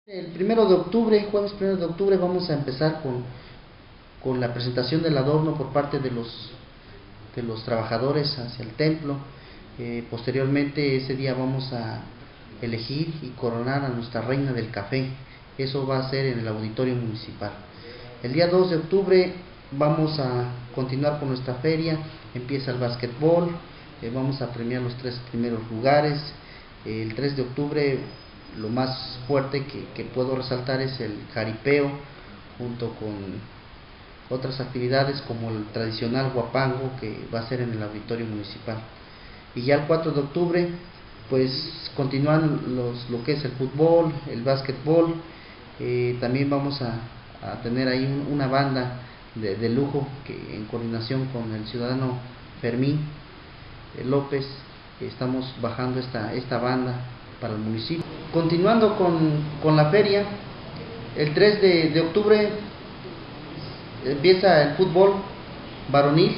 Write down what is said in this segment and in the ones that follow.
El 1 de octubre, jueves 1 de octubre, vamos a empezar con la presentación del adorno por parte de los trabajadores hacia el templo. Posteriormente, ese día vamos a elegir y coronar a nuestra reina del café. Eso va a ser en el auditorio municipal. El día 2 de octubre vamos a continuar con nuestra feria. Empieza el básquetbol, vamos a premiar los 3 primeros lugares. El 3 de octubre lo más fuerte que puedo resaltar es el jaripeo, junto con otras actividades como el tradicional huapango, que va a ser en el auditorio municipal. Y ya el 4 de octubre pues continúan lo que es el fútbol, el básquetbol. También vamos a tener ahí una banda de lujo, que en coordinación con el ciudadano Fermín López estamos bajando esta banda para el municipio. Continuando con la feria, el 3 de octubre empieza el fútbol varonil.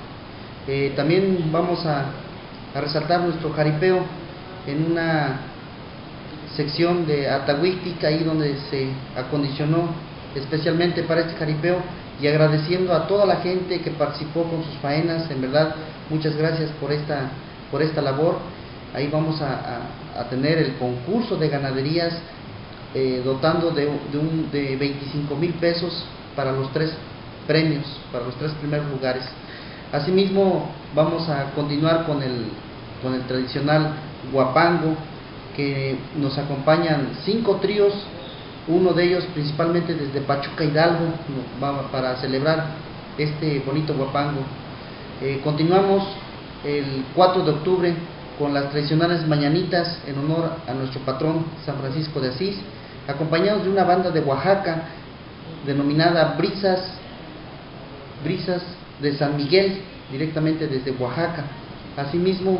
También vamos a resaltar nuestro jaripeo en una sección de Atahuictic, ahí donde se acondicionó especialmente para este jaripeo, y agradeciendo a toda la gente que participó con sus faenas. En verdad, muchas gracias por esta labor. Ahí vamos a tener el concurso de ganaderías, dotando de 25,000 pesos para los 3 premios, para los 3 primeros lugares. Asimismo, vamos a continuar con el tradicional huapango, que nos acompañan 5 tríos, uno de ellos principalmente desde Pachuca Hidalgo, para celebrar este bonito huapango. Continuamos el 4 de octubre con las tradicionales mañanitas en honor a nuestro patrón San Francisco de Asís, acompañados de una banda de Oaxaca denominada Brisas de San Miguel, directamente desde Oaxaca. Asimismo,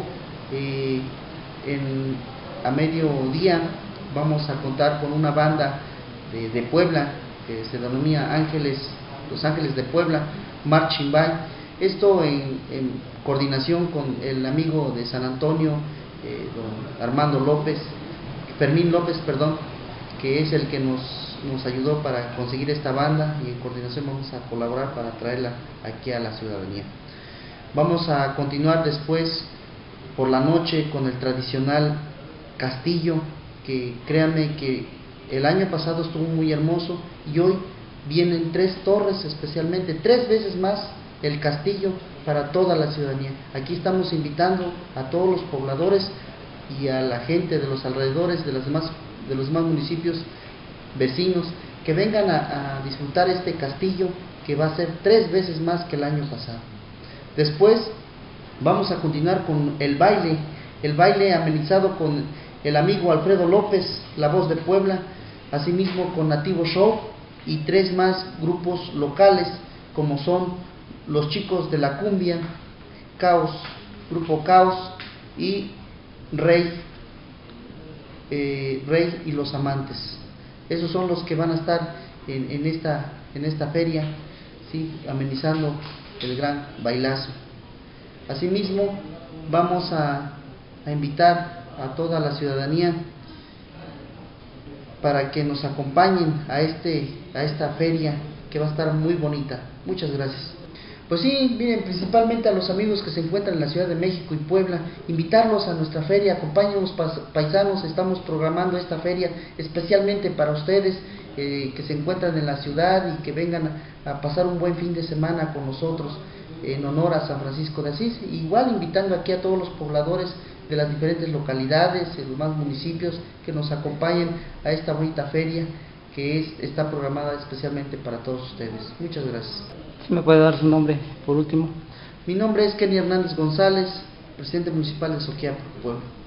a mediodía vamos a contar con una banda de Puebla, que se denomina Los Ángeles de Puebla, Marching Band. Esto en coordinación con el amigo de San Antonio, don Armando López, Fermín López, perdón, que es el que nos ayudó para conseguir esta banda, y en coordinación vamos a colaborar para traerla aquí a la ciudadanía. Vamos a continuar después por la noche con el tradicional castillo, que créanme que el año pasado estuvo muy hermoso, y hoy vienen 3 torres, especialmente 3 veces más el castillo para toda la ciudadanía. Aquí estamos invitando a todos los pobladores y a la gente de los alrededores, de los demás municipios vecinos, que vengan a disfrutar este castillo, que va a ser 3 veces más que el año pasado. Después vamos a continuar con el baile amenizado con el amigo Alfredo López, la voz de Puebla, asimismo con Nativo Show y 3 más grupos locales, como son los Chicos de la Cumbia, Grupo Caos y Rey y los Amantes. Esos son los que van a estar en esta feria, ¿sí?, amenizando el gran bailazo. Asimismo, vamos a invitar a toda la ciudadanía para que nos acompañen a esta feria, que va a estar muy bonita. Muchas gracias. Pues sí, miren, principalmente a los amigos que se encuentran en la Ciudad de México y Puebla, invitarlos a nuestra feria. Acompáñenos, paisanos. Estamos programando esta feria especialmente para ustedes, que se encuentran en la ciudad y que vengan a pasar un buen fin de semana con nosotros en honor a San Francisco de Asís. Igual invitando aquí a todos los pobladores de las diferentes localidades, de los demás municipios, que nos acompañen a esta bonita feria, que está programada especialmente para todos ustedes. Muchas gracias. ¿Sí me puede dar su nombre por último? Mi nombre es Kenny Hernández González, presidente municipal de Soquiapa, Puebla.